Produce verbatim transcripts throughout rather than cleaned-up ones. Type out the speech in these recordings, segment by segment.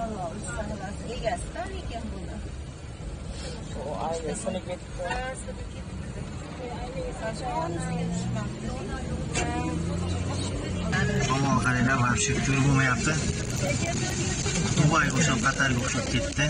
Vallahi ustalar egasi ekan buni. O ailesini ketdi. Aman qaranglar, вообще to'y bo'lmayapti. Dubayga o'xshab, Qatarga o'xshab ketdi.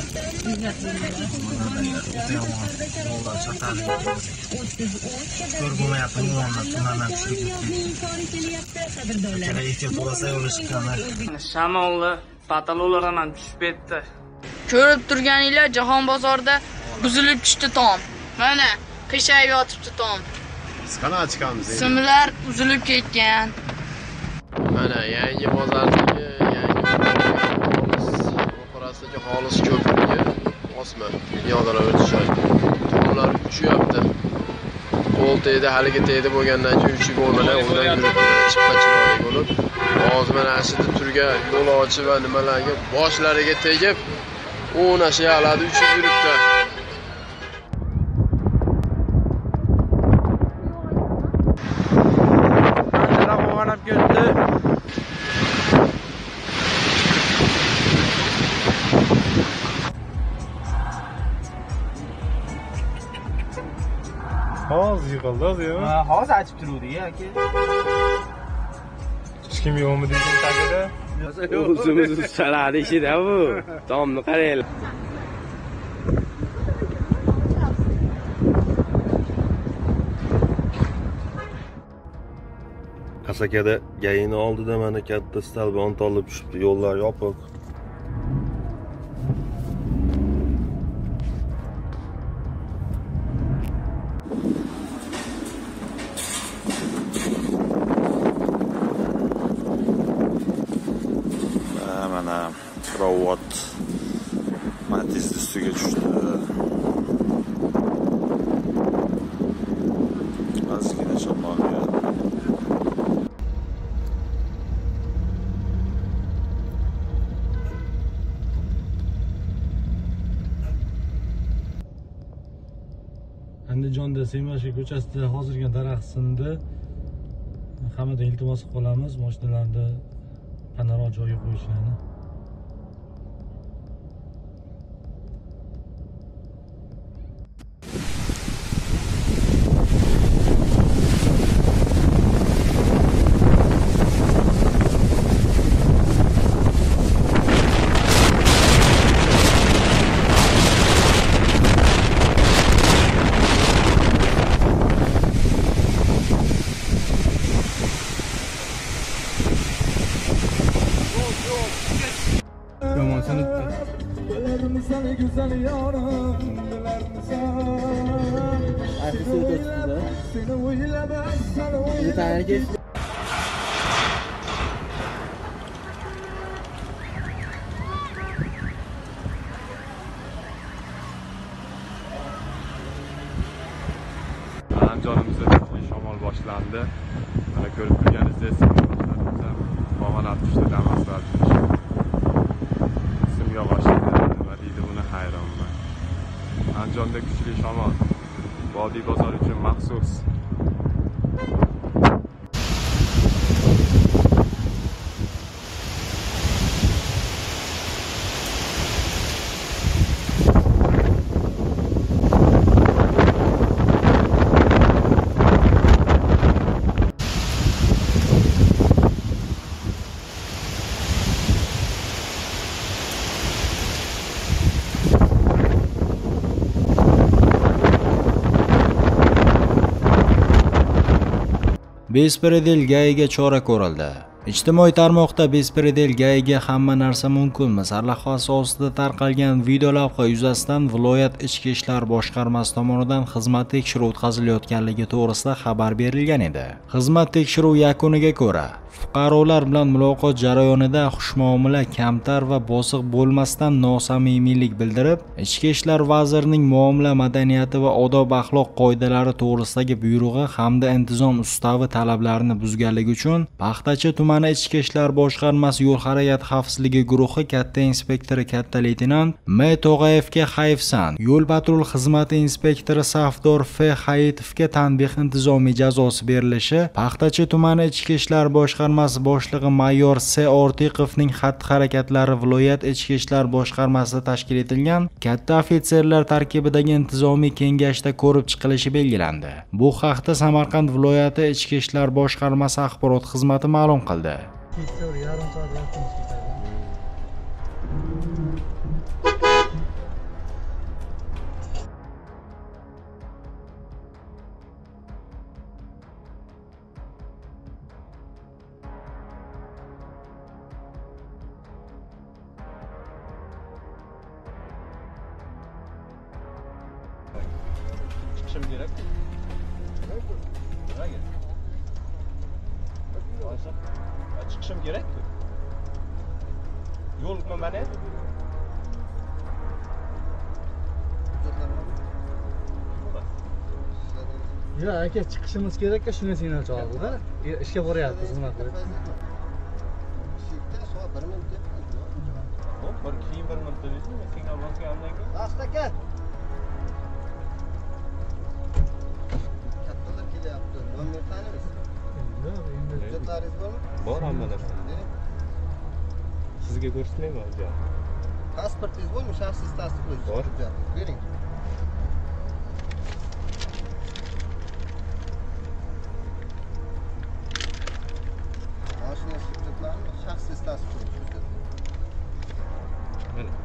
Yo'llar sotadi. To'y bo'lmayapti, umuman tumandan tushib ketdi. Yana ehtiyot bo'lsa yo'lga chiqqanlar. Shamolli patalolar ham tushib ketdi. Ko'rib turganinglar, Jahon bozorida buzilib tushdi tom. Mana qishayib yotibdi tom. Biz qanaqa chiqamiz endi? Simlar uzilib ketgan. Mana yangi bozordagi yangi operatsiyaga xolis ko'prikka osma dunyodan o'tishadi. To'g'rilar uchyapti. Qo'l tegdi, haligi tegdi bo'lgandan keyin uchib bo'lmadan undan yurib chiqqa-chiroyli bo'lib, hozir mana ashida turgan yo'lovchi va nimalarga boshlariga tegib, o'na shayaladi uchib yuribdi. Hozir yig'ildi, hozir. Ha, hozir achib turuvdi aka. Hech kim yo'qmi degan tagida? O'zimiz ustalari ishida bu. Tomni qaranglar. Qasakada gayini oldida mana katta stalban tolib tushibdi, yo'llar yopiq. Mana Krovot Matiz ustiga tushdi. Ozgina shamol berdi. Andijonda Semashi ko'chasida hozirgi daraxt sindi. Hammadan iltimos qilamiz, mashinalarni panaroq joyiga qo'yishlarni. Yomon sanıptı. Arkası ötesinde. Bir tane geç. Andijonimizda shamol boshlandi. Mana ko'rib turganingizdek, Bomalar tushdi, Damaslar tushdi. Simga boshladi. Nima deydi buni hayronman. Andijonda kuchli shamol. Vodiy bozor uchun maxsus. Bespredel gayiga chora ko'rildi. Ijtimoiy tarmoqda Bespredel gayiga hamma narsa mumkinmi sarlavhasi ostida tarqalgan video lavha yuzasidan viloyat ichki ishlar boshqarmasi tomonidan xizmat tekshiruvi o'tkazilayotganligi to'g'risida xabar berilgan edi. Xizmat tekshiruvi yakuniga ko'ra, fuqarolar bilan muloqot jarayonida xushmuomala, kamtar va bosiq bo'lmasdan nosamimiylik bildirib, Ichki ishlar vazirining muomala madaniyati va odob axloq qoidalari to'g'risidagi buyrug'i hamda intizom ustavi talablarini buzganligi uchun Paxtachi tumani Ichki ishlar boshqarmasi yo'l harakati xavfsizligi guruhi katta inspektori katta leytenant M Tog'ayevga hayfsan, yo'l patrul xizmati inspektori Safdor F Hayitovga tanbeh intizomiy jazosi berilishi Paxtachi tumani Ichki ishlar boshqarmasi boshqarmasi boshlig'i mayor S. Ortiqovning xatti-harakatlari viloyat ichki ishlar boshqarmasida tashkil etilgan katta ofitserlar tarkibidagi intizomiy kengashda ko'rib chiqilishi belgilandi. Bu haqda Samarqand viloyati ichki ishlar boshqarmasi axborot xizmati ma'lum qildi. Çıkışım gerek. Çıkışım gerek. Yol mu bana? Ya aka chiqishimiz kerak-ku, shuni signal chaldi-da. Ishga boryapmiz, nima qilib? Bir keyin bir minut dedingmi? Signal bosgandan keyin. Asta-aka. Kattalar kelyapti. Nomer taniysiz? Hujjatlaringiz bormi? Bor hammalar. Sizga ko'rsatmayman hujjat. Pasportingiz bormi? Shaxsiy tasdiqlovchi Bor. hujjat. Bering. Mashina hujjatlarimi? Shaxsiy tasdiqlovchi hujjat. Mana.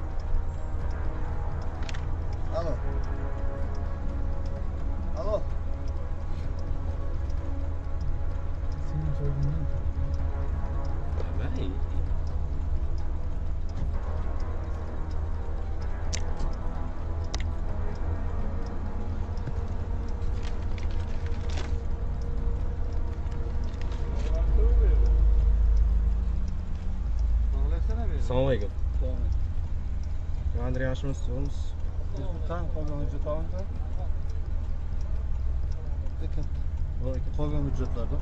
Alo. Alo. Vay. Assalomu alaykum. Andrey yaxshimisiz? Qani qolgan hujjatlarni? Qolgan hujjatlarda.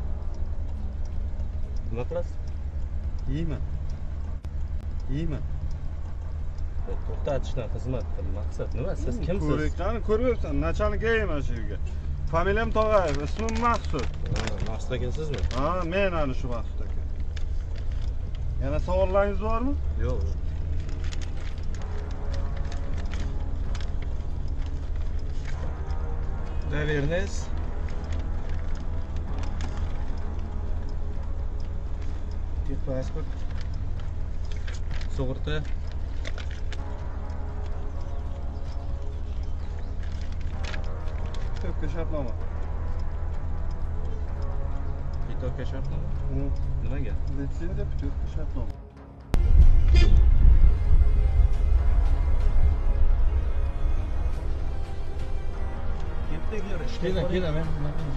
Nima qilasiz? Yeyman. Yeyman. To'xtatishdan xizmatda maqsad nima? Siz kimsiz? Ko'rikani ko'ryapsan, nachalnik yeyman shu yerga. Familiyam Tog'ayev, ismim Maqsud. Maqsud aka sizmi? Ha, men ana shu Maqsud aka. Yana savollaringiz bormi? Yo'q. Доверенность. Техпаспорт. Sug'urta. To'pga shartnoma. Bitovka shartnoma. Nimaga? Litsenziya, to'pga shartnoma. Kela, kela men.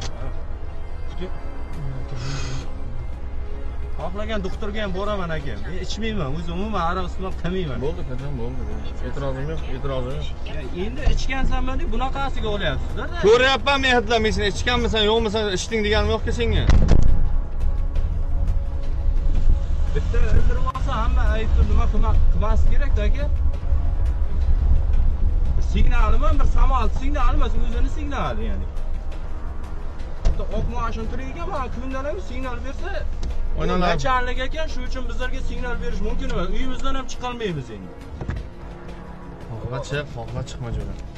Xohlagan doktorga ham boraman aka. Men ichmayman, o'zim umuman aroq iste'mol qilmayman. Bo'ldi, qachon bo'ldi. E'tirozim yo'q, e'tirozim yo'q. Endi ichgansan deb bunaqasiga olyapsiz-da. Ko'ryapman men hidlamaysan, sen ichganmisan, yo'qmisan, ichding deganim yo'q-ku senga. Bitta o'ldirib olsa hamma aytib nima qilmas kerak-da aka. Signalimi, bir samolyot signali emas, o'zini signali ya'ni. Bitta oq mashina turiga mana kundan signal bersa, nachalnik ekan, shu uchun bizlarga signal berish mumkin emas. Uyimizdan ham chiqolmaymiz endi. Xohla chiq, xohla chiqma jo'ra.